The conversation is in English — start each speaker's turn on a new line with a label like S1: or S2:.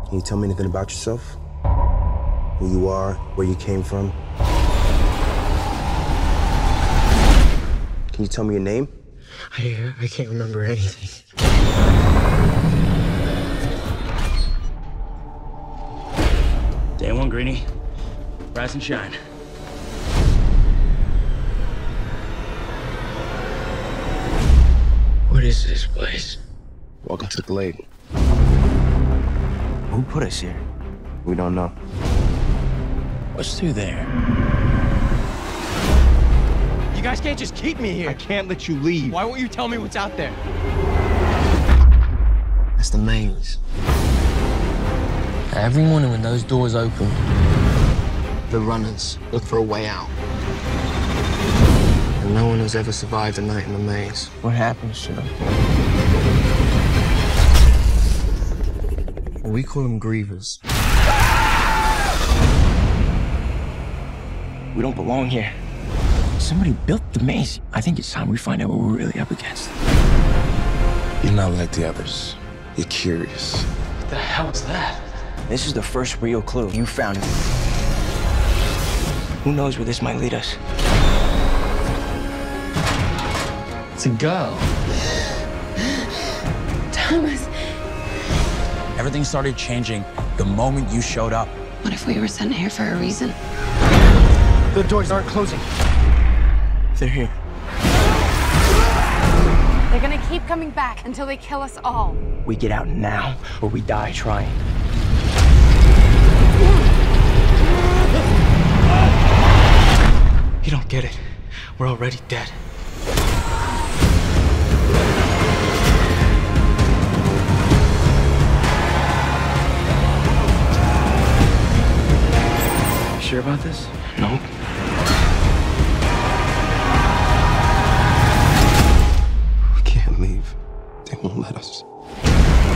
S1: Can you tell me anything about yourself? Who you are, where you came from? Can you tell me your name?
S2: I can't remember anything.
S3: Day one, Greenie. Rise and shine.
S2: What is this place?
S1: Welcome to the Glade.
S3: Who put us here?
S1: We don't know.
S3: What's through there?
S2: You guys can't just keep me here.
S1: I can't let you leave.
S2: Why won't you tell me what's out there?
S1: That's the maze.
S2: Every morning when those doors open,
S4: The runners look for a way out. And no one has ever survived a night in the maze.
S2: what happens to them?
S4: We call them grievers.
S2: We don't belong here. Somebody built the maze. I think it's time we find out what we're really up against.
S1: You're not like the others. You're curious.
S2: What the hell is that? This is the first real clue. You found it. Who knows where this might lead us? It's a girl.
S5: Thomas,
S3: Everything started changing the moment you showed up.
S5: what if we were sent here for a reason?
S2: The doors aren't closing. They're here.
S6: They're gonna keep coming back until they kill us all.
S2: We get out now, or we die trying. You don't get it. We're already dead. You sure about this? No.
S1: We can't leave. They won't let us.